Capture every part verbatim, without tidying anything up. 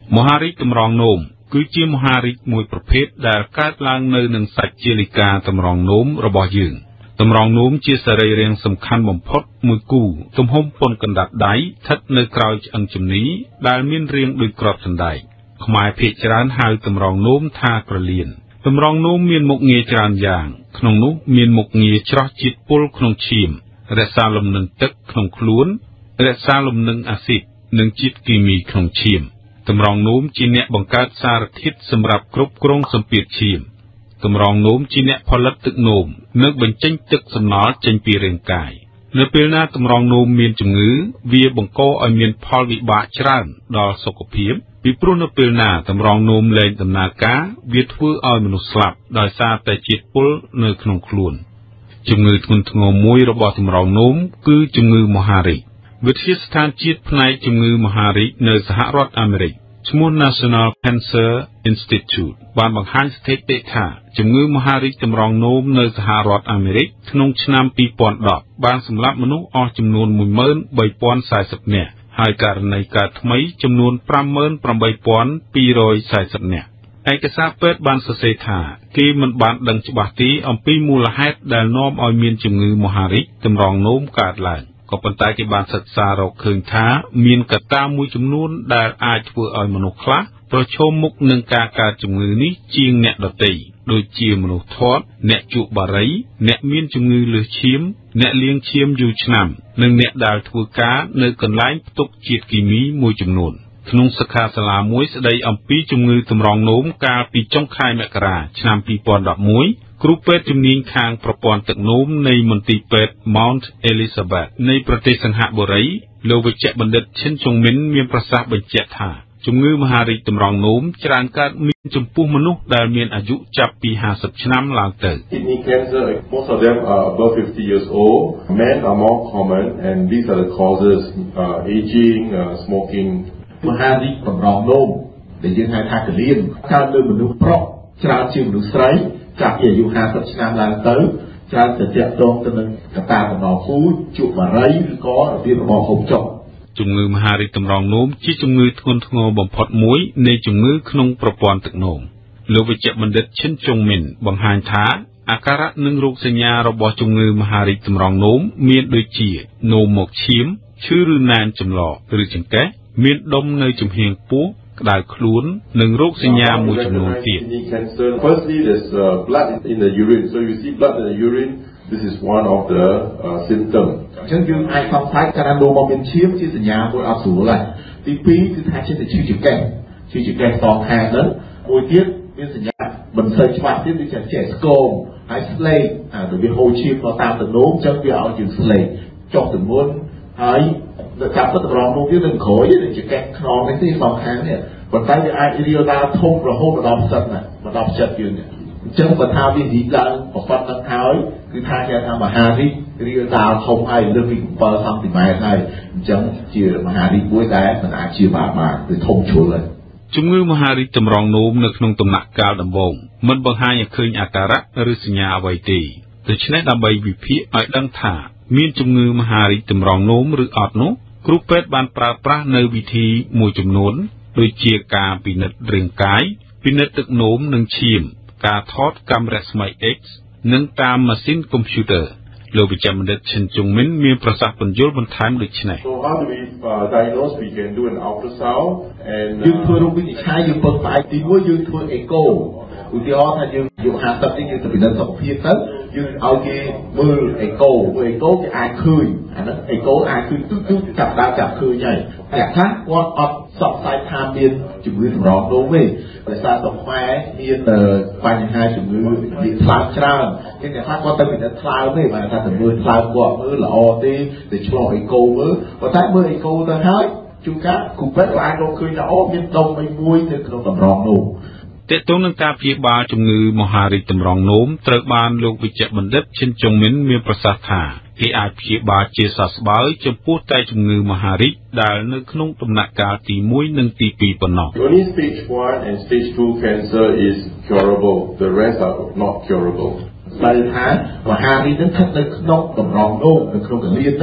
មហារីកតម្រងនោមគឺជាមហារីកមួយប្រភេទដែលកើតឡើងនៅនឹងសាច់ជាលិកាតម្រងនោមរបស់យើងតម្រងនោមជាសរីរាង្គសំខាន់បំផុតមួយគូទំហំប៉ុនកណ្ដាប់ដៃស្ថិតនៅក្រោយឆ្អឹងជំនីដែលមានរាងដូចគ្រាប់សណ្ដែកខ្មែរភាគច្រើនហៅតម្រងនោមថាក្រលៀនតម្រងនោមមានមុខងារច្រើនយ៉ាងក្នុងនោះមានមុខងារច្រោះជាតិពុលក្នុងឈាមរក្សាលំនឹងទឹកក្នុងខ្លួនរក្សាលំនឹងអាស៊ីតនិងជាតិគីមីក្នុងឈាមតម្រងនោមជាអ្នកបង្កើតសារធាតុសម្រាប់គ្រប់គ្រងសម្ពាធឈាមតម្រងនោមជាអ្នកផលិតទឹកនោមនិងបញ្ចេញទឹកសំណល់ចេញពីរាងកាយនៅពេលណាតម្រងនោមមានជំងឺវាបង្កឲ្យមានផលវិបាកច្រើនដល់សុខភាពពីព្រោះនៅពេលណាតម្រងនោមលែងដំណើរការវាធ្វើឲ្យមនុស្សស្លាប់ដោយសារតែជាតិពុលនៅក្នុងខ្លួនជំងឺធ្ងន់ធ្ងរមួយរបស់តម្រងនោមគឺជំងឺមហារីកវិទ្យាស្ថានជាតិផ្នែកជំងឺមហារីកនៅសហរដ្ឋអាមេរិកឈ្មោះ National Cancer Institute បានបង្ហាញស្ថិតិថាជំងឺមហារីកតម្រងនោមនៅសហរដ្ឋអាមេរិកក្នុងឆ្នាំពីរពាន់ដប់បានសម្លាប់មនុស្សអស់ចំនួនមួយម៉ឺនបីពាន់សាសិបនាក់ហើយករណីកើតថ្មីចំនួនប្រាំម៉ឺនប្រាំបីពាន់ពីររយសាសិបនាក់ឯកសារពេទ្យបានសរសេរថាគេមិនបានដឹងច្បាស់ទេអំពីមូលហេតុដែលនាំឲ្យមានជំងឺមហារីកតម្រងនោមកើតឡើងក៏ប៉ុន្តែគេបានសិក្សារកឃើញថាមានកត្តាមួយចំនួនដែលអាចធ្វើឲ្យមនុស្សខ្លះប្រឈមមុខនឹងការកើតជំងឺនេះជាងអ្នកដទៃដូចជាមនុស្សធាត់អ្នកជក់បារីអ្នកមានជំងឺលើសឈាមអ្នកលាងឈាមយូរឆ្នាំនិងអ្នកដែលធ្វើការនៅកន្លែងផ្ទុកជាតិគីមីមួយចំនួនក្នុងសិក្ខាសាលាមួយស្ដីអំពីជំងឺតម្រងនោមកាលពីចុងខែមករាឆ្នាំពីរពាន់ដប់មួយគ្រូពេទ្យជំនាញខាងប្រព័ន្ធទឹកនោមនៃមន្ទីរពេទ្យ Mount Elizabeth នៃប្រទេសសិង្ហបុរីលោកវិជ្ជបណ្ឌិតឈិនជុងមីនមានប្រសាសន៍បញ្ជាក់ថាជំងឺមហារីកតម្រងនោមច្រើនកើតមានចំពោះមនុស្សដែលមានអាយុចាប់ពីห้าสิบឆ្នាំឡើងទៅ Kidney cancer most of them are above fifty years old men are more common and these are the causes uh, aging uh, smoking មហារីកតម្រងនោមដែលយើងហៅថាកលៀនកើតលើមនុស្សប្រុសច្រើនជាងមនុស្សស្រីចាប់ពីអាយុห้าสิบឆ្នាំឡើងទៅច្រើនតែទាក់ទងទៅនឹងកត្តាបណ្ដោះពូជជក់បារីឬក៏របៀបរបបហូបចុកជំងឺមហារីកតម្រងនោមជាជំងឺធ្ងន់ធ្ងរបំផុតមួយនៃជំងឺក្នុងប្រព័ន្ធទឹកនោមលោកវិជ្ជបណ្ឌិតឈិនជុងមីនបង្ហាញថាអាការៈនិងរោគសញ្ញារបស់ជំងឺមហារីកតម្រងនោមមានដូចជានោមមកឈាមឈឺឬណែនចម្លកឬចង្កេះមានដុំនៅចំហៀងពោះក្តៅខ្លួននិងរោគសញ្ញាមួយចំនួនទៀត Firstly there's uh, blood in the urine so you see blood in the urine this is one of the uh, symptoms អញ្ចឹងយើងអាចសង្ស័យកាលណានោមមកមានឈាមជាសញ្ញាមួយអត់ស្រួលហើយទីពីរគឺថាជាឈឺចង្កេះឈឺចង្កេះសងខាងហ្នឹងមួយទៀតមានសញ្ញាមិនសូវច្បាស់ទៀតដូចជាចេះស្គមហើយស្លេកអាទៅវាហូរឈាមមកតាមទៅនោមអញ្ចឹងវាឲ្យយើងស្លេកចុះទម្ងន់ហើយដល់ការពិតតម្រងនោមវានឹងក្រោយដូចជាកេះខ្នងនេះទីសងខាងនេះប៉ុន្តែវាអាចរាលដាលធំរហូតដល់ផ្សិតណាមកដល់ចិត្តយើងនេះអញ្ចឹងបើថាវារីកឡើងប្រព័ន្ធនឹងហើយគឺថាគេថាមហារីករាលដាលធំហើយលើសពីbảyសង់ទីម៉ែត្រហើយអញ្ចឹងជាមហារីកមួយដែលមិនអាចជាបានបានគឺធំជ្រុលហើយជំងឺមហារីកតម្រងនោមនៅក្នុងដំណាក់កាលដំបូងមិនបង្ហាញឲ្យឃើញអាការៈឬសញ្ញាអ្វីទេដូច្នេះដើម្បីវិភាគឲ្យដឹងថាមានជំងឺមហារីកតម្រងនោមឬអត់នោះគ្រូពេទ្យបានប្រើប្រាស់នៅវិធីមួយចំនួនដូចជាការពិនិត្យរាងកាយពិនិត្យទឹកនោមនិងឈាមការថតកាំរស្មី X និងតាមម៉ាស៊ីនកុំព្យូទ័រលោកវិជ្ជបណ្ឌិតឈិនជុងមីនមានប្រសាសន៍បញ្យល់បន្ថែមដូចនេះ So how do we uh, diagnose we can do an ultrasound and យើងធ្វើរូបវិនិច្ឆ័យយើងពឹងផ្អែកទីមួយយើងធ្វើអេកូឧទាហរណ៍ថាយើងយកห้าสิบនេះយើងទៅពិនិត្យសុខភាពទៅយើងឲ្យគេមើលអេកូមើលអេកូគេអាចឃើញអាហ្នឹងអេកូអាចឃើញទូទូចាប់ដើមចាប់ឃើញហើយតែថាគាត់អត់សង្ស័យថាមានជំងឺតម្រងនោមទេដោយសារតែខ្មែរមានបញ្ហាជំងឺវាខ្លាំងច្រើនគេថាគាត់ទៅពិនិត្យថ្លើមទេបើថាទៅមើលថ្លើមគាត់មើលល្អទេទៅឆ្លោះអេកូមើលប៉ុន្តែមើលអេកូទៅហើយជួនកាលគូពេទ្យអាចរកឃើញថាអូមានដុំមួយនៅក្នុងតម្រងនោមទាក់ទងនឹងការព្យាបាលជំងឺមហារីកតម្រងនោមត្រូវបានលោកវិជ្ជបណ្ឌិតឈិនជុងមីនមានប្រសាសន៍ថាគេអាចព្យាបាលជាសះស្បើយចំពោះតែជំងឺមហារីកដែលនៅក្នុងដំណាក់កាលទីមួយនិងទីពីរប៉ុណ្ណោះ Only stage one and stage two cancer is curable the rest are not curable បើថាមហារីកនឹងស្ថិតនៅក្នុងតម្រងនោមនៅក្នុងកលៀនហ្នឹង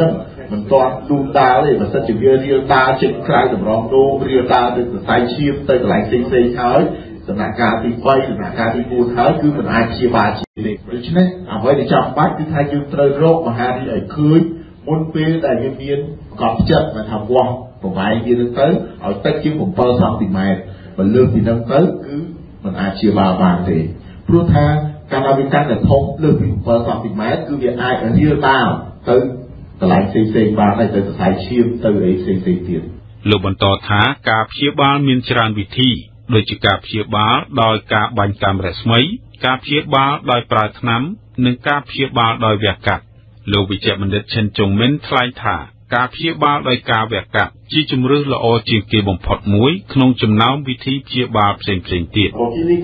mình toàn luôn đá để mà sẽ chỉ việc riêng đá trên khai tầm rong đô riêng đá từ từ tay chiêm tới lại xinh xinh thới tầm nạc ca thì quay tầm nạc ca thì buồn thới cứ mình ai chia ba chia đi được chứ đấy à vậy thì trong bát thì thay dương trời rốt mà hai đi ở cưới muốn phê đại nhân viên cọp chất mà thầm qua một vài viên đến tới ở tất chứ một bơ xong thì mày và lương thì nâng tới cứ mình ai chia ba vàng thì pro thaการเอาเป็นการแต่ทงเรื่องผิวเปอร์สองสิบเมตรคือเวียนไอเอ็นที่ตาวตึงตลาดซีซีบาร์ในตึงสายเชื่อมตึงไอซีซีเตียนโลกบรรทอท้ากาเพียบาลมีนชรานวิธีโดยจะกาเพียบาลโดยกาบันการรัศมีกาเพียบาลโดยปลายน้ำหนึ่งกาเพียบาลโดยเวียกัดโลกวิจัยบัณฑิตเชนจงเม้นทลายถากาเพียบาลโดยกาเวียกัดจีจุมรึละอจีเกบ่มพอดมวยขนมจำน้ำวิธีเพียบาลเปล่งเปล่งเตียน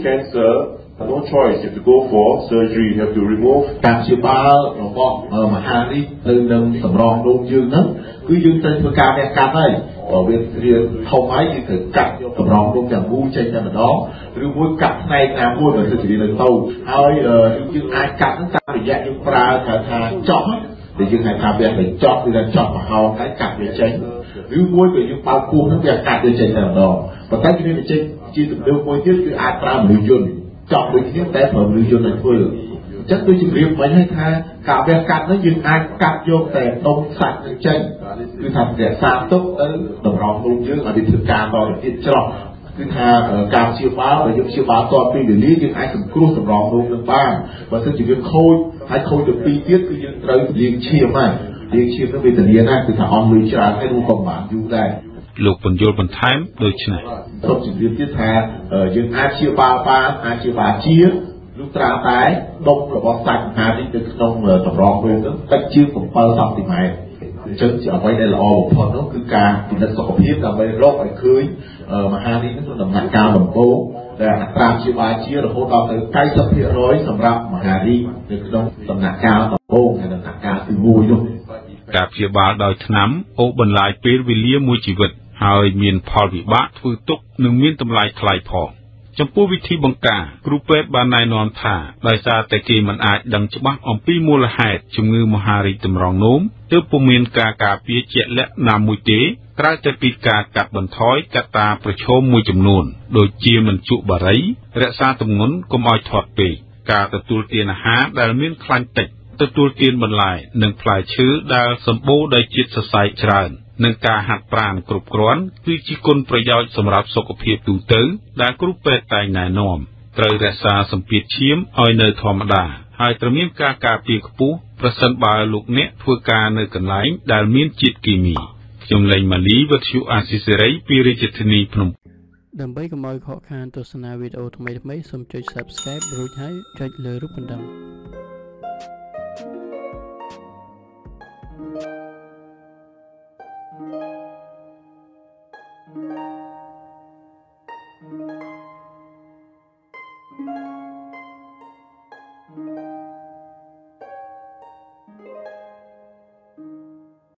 no choice you have to go for surgery you have to remove การเชื่อบ้าเราบอกเออมาหาดิหนึ่งหนึ่งสำรองลงยืนนั้นคือยืนเป็นประการแบบการได้ต่อเวียนเรียนทองไม้ที่ถึงกัดสำรองลงอย่างมูเช่นกันน้องหรือมูกัดในน้ำมูเหมือนสิ่งที่เราโตเอาเออยืนไอกัดตั้งแต่ระยะยืนปลาทางทางเจาะแต่ยืนไอทางแบบเป็นเจาะคือการเจาะมาเอาไอกัดเดียเช่นหรือมูไปยืนเป่าคูทั้งแบบกัดเดียเช่นกันน้องแต่ตั้งที่นี่เช่นจีนเดียวมูยืนคืออาตราหรือยืนจอบไปที่แต่เปิดมือจนในเพื่อจักตัวจิเรียบไว้ให้ท่ากาแบบกัดนั้นยืนอากัดโยกแต่ตรงสัตว์เช่นคือทำแต่สามตุ๊กเออตำรองลงเยอะอดีตถึงการตอนที่จอบคือทาการเชี่ยวบ้าหรือยุบเชี่ยวบ้าตอนปีเดือนนี้ยังไอ้ถึงครูตำรองลงหนึ่งบ้างว่าซึ่งจิเรียบโค่ให้โค่จนปีเทียบคือยังเติมเลี้ยงเชี่ยวมากเลี้ยงเชี่ยวต้องเป็นแต่เลี้ยงนะคือถ้าออมลุยชราให้ดูกองหมานอยู่ได้ลูกบรรยลบรรทายโดยชนะทบจิตเรียนที่แท้ยังอาชีพบาปาอาชีพบาเชียลูกตราตายดงหรือว่าสัตว์หาที่จะต้องตำรองเรื่องนั้นตั้งชื่อของเปิลสองสิบไมล์จึงจะเอาไว้ในละอบุพอนั่นคือการติดต่อพิษเอาไว้โรคไปคืนมาหาที่นั่นต้องนำหนักกาวหลงโก้แต่ตราชีวาเชียเราโคตรเอาใกล้สักเพียร้อยสำหรับมหาดีจะต้องตำหนักกาวหลงโก้ในตำหนักกาวคืองูด้วยการเพียบาโดยน้ำโอบรรลัยเปรวิเลียมวยชีวิตหายมีนพอวิบะทือตุกหนึ่งมีนตำลายคลายพอจำปูวิธีบังกากรูเปตบานนายนอนถ่าลายซาแต่กีมันอาจดังฉบับอมปีมูลเหตุจงือมหาริตมรองโน้มเติบปูมีนกากาเปียเจและนามมุยเตกระจะปีกากัดบันท้อยกัตตาประชมมวยจำนวนโดยเจียมันจุบะไรและซาตมงนก็มอยถอดเปกาตะตูเตียนหาดาลมีนคลันติดตะตูเตียนบรรลัยหนึ่งพลายชื้อดาลสมบูได้จิตสใสจรานหนึ่งการหัดปราณกรุบกร้อนคือจิกลประโยชน์สำหรับสุขภาพดูเตอได้กรุบเปตตายนายนอมเตรรักษาสมปิดเชียมอ้อยเนยธรรมดาหายตระมีนกากาปีกปูประสันบาลูกเนะทัวการเนยกันไหลได้มีนจิตกีมีจงเลยมาลีวัตถุอาศิเสรีปีริจิตนีพนมดังใบกระมอยขอคานตัวสนาวิดีโอทำไมทำไมสมใจ subscribe รู้ให้ใจเลยรูปบันดัง